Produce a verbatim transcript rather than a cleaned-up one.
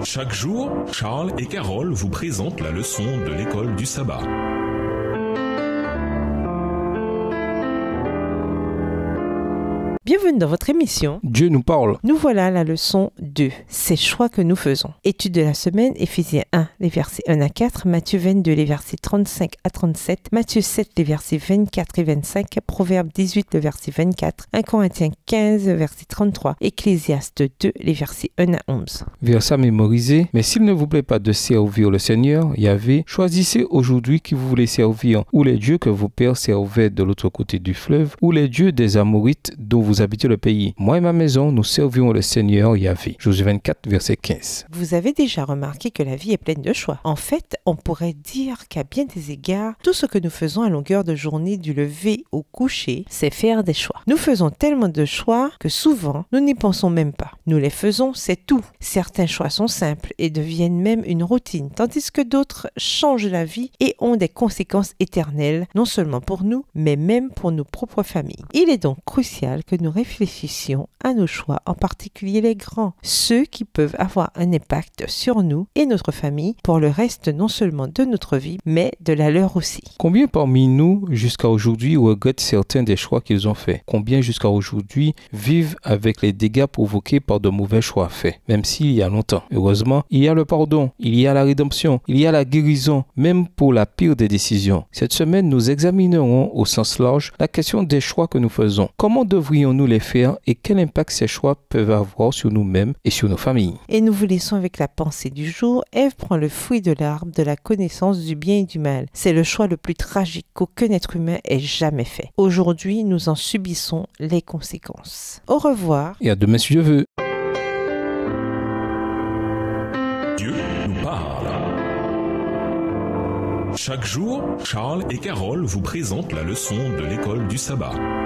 Chaque jour, Charles et Carole vous présentent la leçon de l'école du sabbat. Bienvenue dans votre émission. Dieu nous parle. Nous voilà à la leçon deux, ces choix que nous faisons. Étude de la semaine, Éphésiens un, les versets un à quatre, Matthieu vingt-deux, les versets trente-cinq à trente-sept, Matthieu sept, les versets vingt-quatre et vingt-cinq, Proverbe dix-huit, le verset vingt-quatre, premier Corinthiens quinze, verset trente-trois, Ecclésiaste deux, les versets un à onze. Verset à mémoriser. Mais s'il ne vous plaît pas de servir le Seigneur, Yahvé, choisissez aujourd'hui qui vous voulez servir, ou les dieux que vos pères servaient de l'autre côté du fleuve, ou les dieux des Amorites dont vous habitez le pays. Moi et ma maison, nous servirons le Seigneur Yahvé. Josué vingt-quatre, verset quinze. Vous avez déjà remarqué que la vie est pleine de choix. En fait, on pourrait dire qu'à bien des égards, tout ce que nous faisons à longueur de journée du lever au coucher, c'est faire des choix. Nous faisons tellement de choix que souvent, nous n'y pensons même pas. Nous les faisons, c'est tout. Certains choix sont simples et deviennent même une routine, tandis que d'autres changent la vie et ont des conséquences éternelles, non seulement pour nous, mais même pour nos propres familles. Il est donc crucial que nous réfléchissions à nos choix, en particulier les grands, ceux qui peuvent avoir un impact sur nous et notre famille pour le reste non seulement de notre vie, mais de la leur aussi. Combien parmi nous, jusqu'à aujourd'hui, regrettent certains des choix qu'ils ont faits? Combien jusqu'à aujourd'hui vivent avec les dégâts provoqués par de mauvais choix faits, même s'il y a longtemps? Heureusement, il y a le pardon, il y a la rédemption, il y a la guérison, même pour la pire des décisions. Cette semaine, nous examinerons au sens large la question des choix que nous faisons. Comment devrions-nous les faire et quel impact ces choix peuvent avoir sur nous-mêmes et sur nos familles? Et nous vous laissons avec la pensée du jour. Ève prend le fruit de l'arbre de la connaissance du bien et du mal. C'est le choix le plus tragique qu'aucun être humain ait jamais fait. Aujourd'hui, nous en subissons les conséquences. Au revoir. Et à demain si Dieu veut. Dieu nous parle. Chaque jour, Charles et Carole vous présentent la leçon de l'école du sabbat.